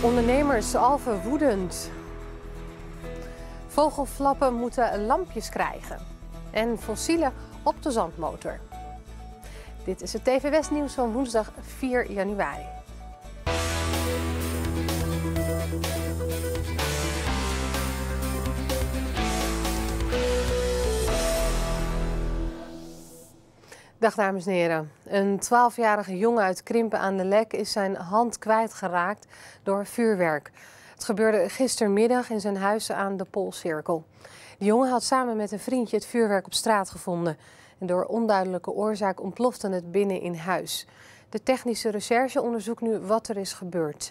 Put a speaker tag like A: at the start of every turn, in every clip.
A: Ondernemers Alphen woedend. Vogelflappen moeten lampjes krijgen. En fossielen op de zandmotor. Dit is het TV West nieuws van woensdag 4 januari. Dag dames en heren. Een 12-jarige jongen uit Krimpen aan de Lek is zijn hand kwijtgeraakt door vuurwerk. Het gebeurde gistermiddag in zijn huis aan de Poolcirkel. De jongen had samen met een vriendje het vuurwerk op straat gevonden. En door onduidelijke oorzaak ontplofte het binnen in huis. De technische recherche onderzoekt nu wat er is gebeurd.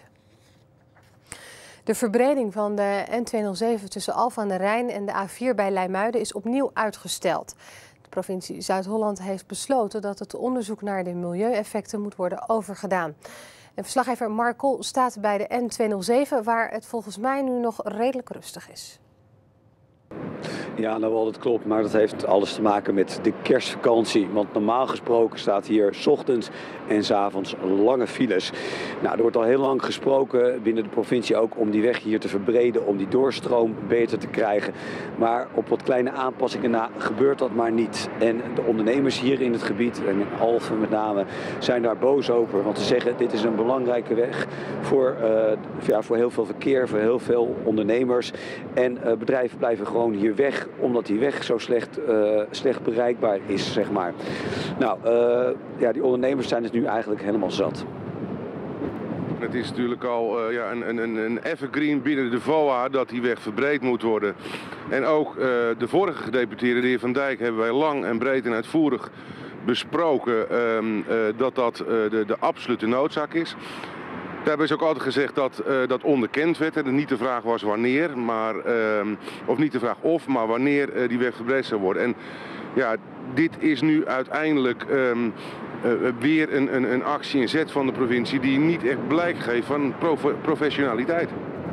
A: De verbreding van de N207 tussen Alphen aan de Rijn en de A4 bij Leimuiden is opnieuw uitgesteld. De provincie Zuid-Holland heeft besloten dat het onderzoek naar de milieueffecten moet worden overgedaan. En verslaggever Mark Kool staat bij de N207, waar het volgens mij nu nog redelijk rustig is.
B: Ja, nou wel, dat klopt, maar dat heeft alles te maken met de kerstvakantie. Want normaal gesproken staat hier 's ochtends en 's avonds lange files. Nou, er wordt al heel lang gesproken binnen de provincie ook om die weg hier te verbreden, om die doorstroom beter te krijgen. Maar op wat kleine aanpassingen na gebeurt dat maar niet. En de ondernemers hier in het gebied, en in Alphen met name, zijn daar boos over. Want ze zeggen, dit is een belangrijke weg voor heel veel verkeer, voor heel veel ondernemers. En bedrijven blijven gewoon hier weg, omdat die weg zo slecht bereikbaar is, zeg maar. Nou, die ondernemers zijn het nu eigenlijk helemaal zat.
C: Het is natuurlijk al een evergreen binnen de VOA dat die weg verbreed moet worden. En ook de vorige gedeputeerde, de heer Van Dijk, hebben wij lang en breed en uitvoerig besproken dat de absolute noodzaak is. Daarbij is ook altijd gezegd dat dat onderkend werd. En niet de vraag was wanneer, of niet de vraag of, maar wanneer die weg verbreed zou worden. En ja, dit is nu uiteindelijk weer een actie, een zet van de provincie die niet echt blijk geeft van professionaliteit.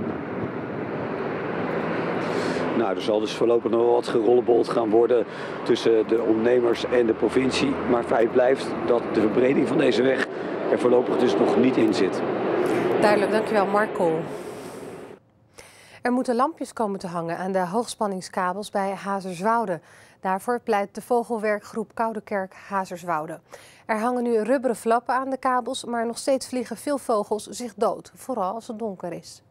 B: Nou, er zal dus voorlopig nog wel wat gerollenbold gaan worden tussen de ondernemers en de provincie. Maar feit blijft dat de verbreding van deze weg er voorlopig dus nog niet in zit.
A: Duidelijk, dankjewel Mark Kool. Er moeten lampjes komen te hangen aan de hoogspanningskabels bij Hazerswoude. Daarvoor pleit de vogelwerkgroep Koudekerk-Hazerswoude. Er hangen nu rubberen flappen aan de kabels, maar nog steeds vliegen veel vogels zich dood. Vooral als het donker is.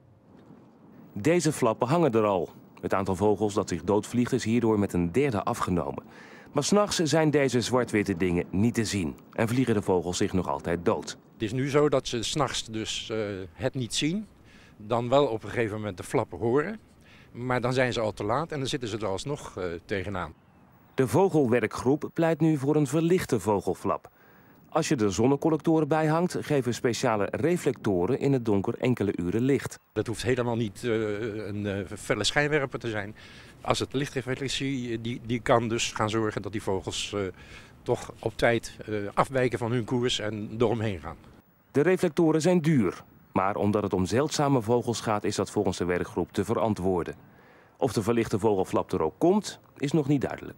D: Deze flappen hangen er al. Het aantal vogels dat zich doodvliegt is hierdoor met een derde afgenomen. Maar 's nachts zijn deze zwart-witte dingen niet te zien en vliegen de vogels zich nog altijd dood.
E: Het is nu zo dat ze 's nachts dus het niet zien, dan wel op een gegeven moment de flappen horen. Maar dan zijn ze al te laat en dan zitten ze er alsnog tegenaan.
D: De vogelwerkgroep pleit nu voor een verlichte vogelflap. Als je er zonnecollectoren bij hangt, geven speciale reflectoren in het donker enkele uren licht.
E: Dat hoeft helemaal niet een felle schijnwerper te zijn. Als het lichtreflectie, die kan dus gaan zorgen dat die vogels toch op tijd afwijken van hun koers en eromheen gaan.
D: De reflectoren zijn duur, maar omdat het om zeldzame vogels gaat, is dat volgens de werkgroep te verantwoorden. Of de verlichte vogelflap er ook komt, is nog niet duidelijk.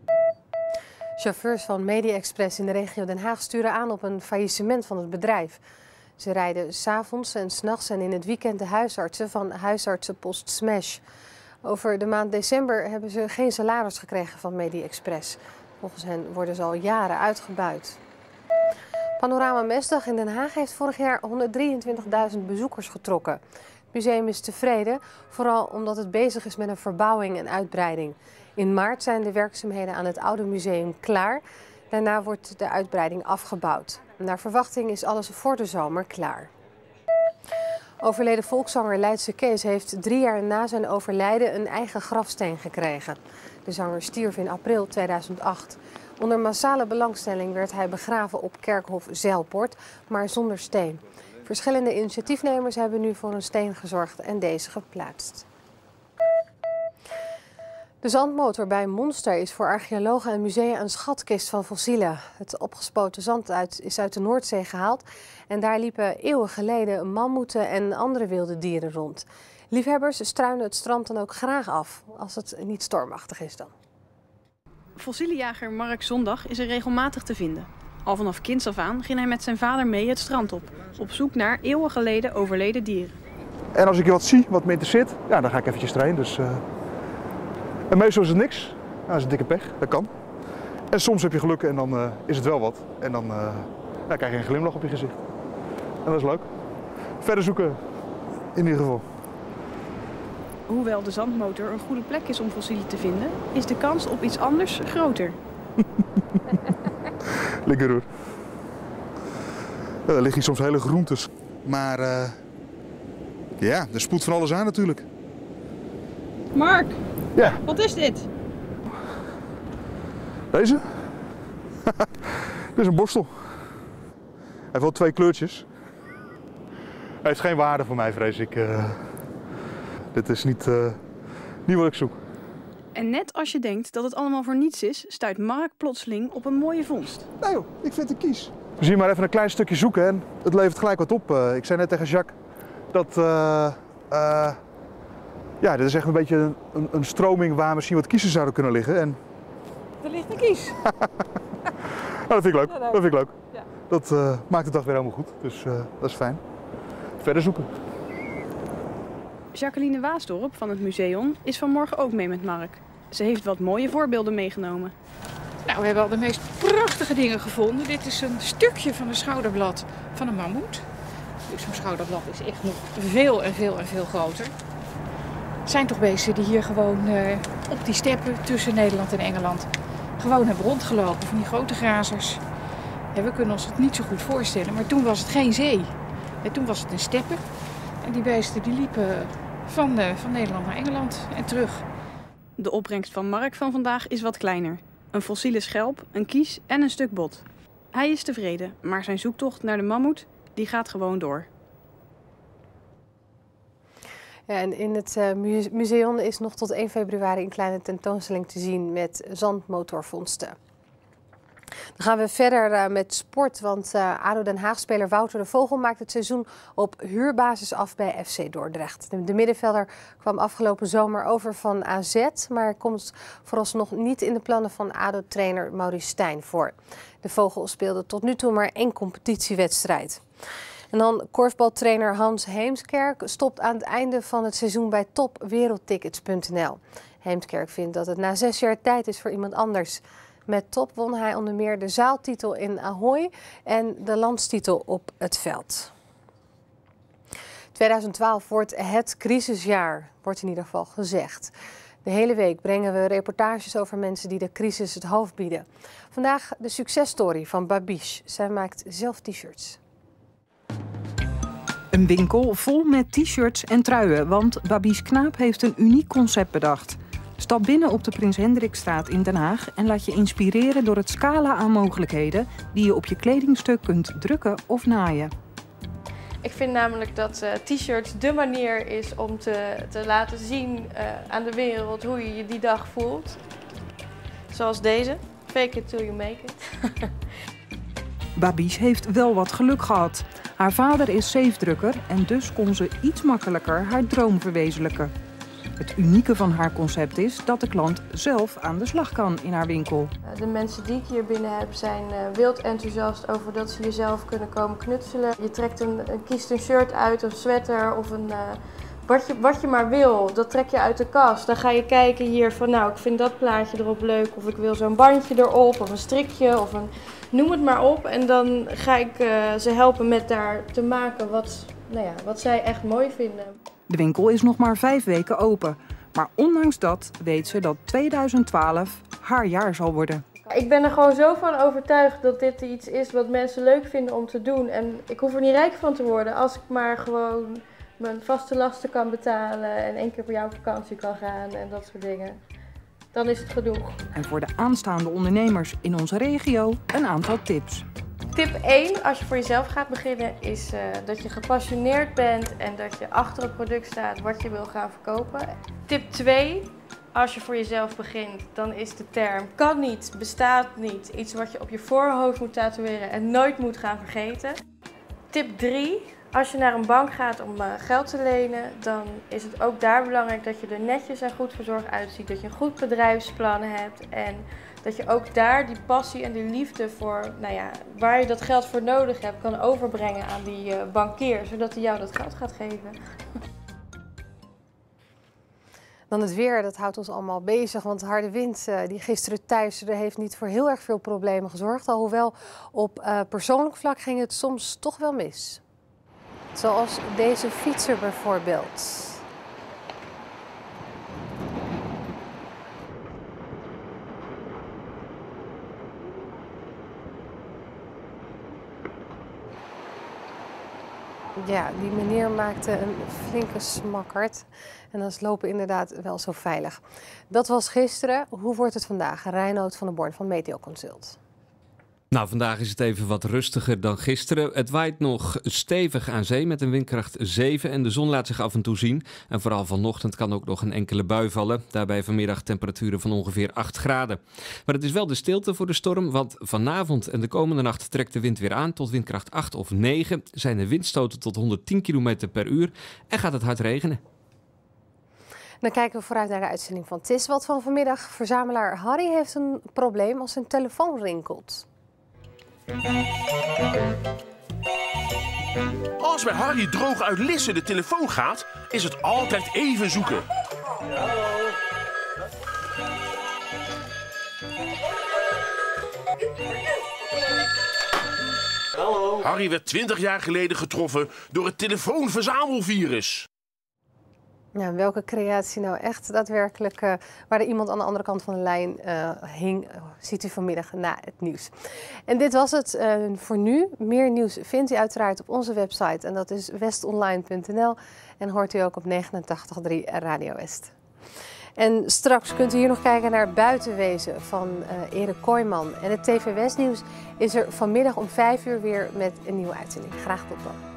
A: Chauffeurs van Media Express in de regio Den Haag sturen aan op een faillissement van het bedrijf. Ze rijden 's avonds en 's nachts en in het weekend de huisartsen van huisartsenpost Smash. Over de maand december hebben ze geen salaris gekregen van Media Express. Volgens hen worden ze al jaren uitgebuit. Panorama Mesdag in Den Haag heeft vorig jaar 123.000 bezoekers getrokken. Het museum is tevreden, vooral omdat het bezig is met een verbouwing en uitbreiding. In maart zijn de werkzaamheden aan het oude museum klaar. Daarna wordt de uitbreiding afgebouwd. Naar verwachting is alles voor de zomer klaar. Overleden volkszanger Leidse Kees heeft 3 jaar na zijn overlijden een eigen grafsteen gekregen. De zanger stierf in april 2008. Onder massale belangstelling werd hij begraven op kerkhof Zijlpoort, maar zonder steen. Verschillende initiatiefnemers hebben nu voor een steen gezorgd en deze geplaatst. De zandmotor bij Monster is voor archeologen en musea een schatkist van fossielen. Het opgespoten zand is uit de Noordzee gehaald en daar liepen eeuwen geleden mammoeten en andere wilde dieren rond. Liefhebbers struinen het strand dan ook graag af, als het niet stormachtig is dan.
F: Fossielenjager Mark Zondag is er regelmatig te vinden. Al vanaf kinds af aan ging hij met zijn vader mee het strand op zoek naar eeuwen geleden overleden dieren.
G: En als ik wat zie, wat me interesseert, ja, dan ga ik eventjes trainen. Dus, En meestal is het niks. Nou, dat is een dikke pech, dat kan. En soms heb je geluk en dan is het wel wat. En dan krijg je een glimlach op je gezicht. En dat is leuk. Verder zoeken, in ieder geval.
F: Hoewel de zandmotor een goede plek is om fossielen te vinden, is de kans op iets anders groter.
G: Lekker hoor. Ja, er liggen hier soms hele groentes. Maar ja, er spoedt van alles aan natuurlijk.
F: Mark,
G: ja.
F: Wat is dit?
G: Deze? Dit is een borstel. Hij heeft wel 2 kleurtjes. Hij heeft geen waarde voor mij, vrees ik. Dit is niet wat ik zoek.
F: En net als je denkt dat het allemaal voor niets is, stuit Mark plotseling op een mooie vondst.
G: Nee joh, ik vind het een kies. We zien maar even een klein stukje zoeken en het levert gelijk wat op. Ik zei net tegen Jacques dat ja, dit is echt een beetje een stroming waar misschien wat kiezen zouden kunnen liggen. En...
F: Er ligt een kies.
G: dat vind ik leuk. Dat vind ik leuk.
F: Ja.
G: Dat maakt de dag weer helemaal goed, dus dat is fijn. Verder zoeken.
F: Jacqueline Waasdorp van het museum is vanmorgen ook mee met Mark. Ze heeft wat mooie voorbeelden meegenomen.
H: Nou, we hebben al de meest prachtige dingen gevonden. Dit is een stukje van een schouderblad van een mammoet. Dus zo'n schouderblad is echt nog veel en veel groter. Het zijn toch beesten die hier gewoon op die steppen tussen Nederland en Engeland gewoon hebben rondgelopen, van die grote grazers. Ja, we kunnen ons het niet zo goed voorstellen, maar toen was het geen zee. En toen was het een steppen. En die beesten die liepen van Nederland naar Engeland en terug.
F: De opbrengst van Mark van vandaag is wat kleiner. Een fossiele schelp, een kies en een stuk bot. Hij is tevreden, maar zijn zoektocht naar de mammoet die gaat gewoon door.
A: Ja, en in het museum is nog tot 1 februari een kleine tentoonstelling te zien met zandmotorvondsten. Dan gaan we verder met sport, want ADO Den Haag-speler Wouter de Vogel maakt het seizoen op huurbasis af bij FC Dordrecht. De middenvelder kwam afgelopen zomer over van AZ, maar komt vooralsnog niet in de plannen van ADO-trainer Maurice Stijn voor. De Vogel speelde tot nu toe maar 1 competitiewedstrijd. En dan korfbaltrainer Hans Heemskerk stopt aan het einde van het seizoen bij topwereldtickets.nl. Heemskerk vindt dat het na 6 jaar tijd is voor iemand anders. Met Top won hij onder meer de zaaltitel in Ahoy en de landstitel op het veld. 2012 wordt het crisisjaar, wordt in ieder geval gezegd. De hele week brengen we reportages over mensen die de crisis het hoofd bieden. Vandaag de successtory van Babiche. Zij maakt zelf t-shirts.
I: Een winkel vol met t-shirts en truien, want Babiche Knaap heeft een uniek concept bedacht. Stap binnen op de Prins Hendrikstraat in Den Haag en laat je inspireren door het scala aan mogelijkheden die je op je kledingstuk kunt drukken of naaien.
J: Ik vind namelijk dat t-shirts dé manier is om te laten zien aan de wereld hoe je je die dag voelt. Zoals deze, fake it till you make it.
I: Babiche heeft wel wat geluk gehad. Haar vader is zeefdrukker en dus kon ze iets makkelijker haar droom verwezenlijken. Het unieke van haar concept is dat de klant zelf aan de slag kan in haar winkel.
J: De mensen die ik hier binnen heb zijn wild enthousiast over dat ze jezelf kunnen komen knutselen. Je kiest een shirt uit, een sweater of wat je maar wil. Dat trek je uit de kast. Dan ga je kijken hier van nou, ik vind dat plaatje erop leuk of ik wil zo'n bandje erop of een strikje of noem het maar op. En dan ga ik ze helpen met daar te maken wat zij echt mooi vinden.
I: De winkel is nog maar 5 weken open. Maar ondanks dat weet ze dat 2012 haar jaar zal worden.
J: Ik ben er gewoon zo van overtuigd dat dit iets is wat mensen leuk vinden om te doen. En ik hoef er niet rijk van te worden als ik maar gewoon mijn vaste lasten kan betalen en 1 keer per jaar op vakantie kan gaan en dat soort dingen. Dan is het genoeg.
I: En voor de aanstaande ondernemers in onze regio een aantal tips.
J: Tip 1, als je voor jezelf gaat beginnen, is dat je gepassioneerd bent en dat je achter het product staat wat je wil gaan verkopen. Tip 2, als je voor jezelf begint, dan is de term kan niet, bestaat niet. Iets wat je op je voorhoofd moet tatoeëren en nooit moet gaan vergeten. Tip 3, als je naar een bank gaat om geld te lenen, dan is het ook daar belangrijk dat je er netjes en goed verzorgd uitziet. Dat je een goed bedrijfsplan hebt en Dat je ook daar die passie en die liefde voor, nou ja, waar je dat geld voor nodig hebt, kan overbrengen aan die bankier, zodat hij jou dat geld gaat geven.
A: Dan het weer, dat houdt ons allemaal bezig, want de harde wind die gisteren thuis heeft niet voor heel erg veel problemen gezorgd. Alhoewel op persoonlijk vlak ging het soms toch wel mis. Zoals deze fietser bijvoorbeeld. Ja, die meneer maakte een flinke smakkerd. En dan is lopen inderdaad wel zo veilig. Dat was gisteren. Hoe wordt het vandaag? Reinoud van der Born van Meteo Consult.
K: Nou, vandaag is het even wat rustiger dan gisteren. Het waait nog stevig aan zee met een windkracht 7 en de zon laat zich af en toe zien. En vooral vanochtend kan ook nog een enkele bui vallen. Daarbij vanmiddag temperaturen van ongeveer 8 graden. Maar het is wel de stilte voor de storm, want vanavond en de komende nacht trekt de wind weer aan tot windkracht 8 of 9. Zijn er windstoten tot 110 km per uur en gaat het hard regenen.
A: Dan kijken we vooruit naar de uitzending van Het is wat van vanmiddag. Verzamelaar Harry heeft een probleem als zijn telefoon rinkelt.
L: Als bij Harry droog uit Lisse de telefoon gaat, is het altijd even zoeken. Hallo. Harry werd 20 jaar geleden getroffen door het telefoonverzamelvirus.
A: Ja, welke creatie nou echt daadwerkelijk waar er iemand aan de andere kant van de lijn hing, ziet u vanmiddag na het nieuws. En dit was het voor nu. Meer nieuws vindt u uiteraard op onze website en dat is westonline.nl en hoort u ook op 89.3 Radio West. En straks kunt u hier nog kijken naar Buitenwezen van Erik Kooijman. En het TV West nieuws is er vanmiddag om 5 uur weer met een nieuwe uitzending. Graag tot dan.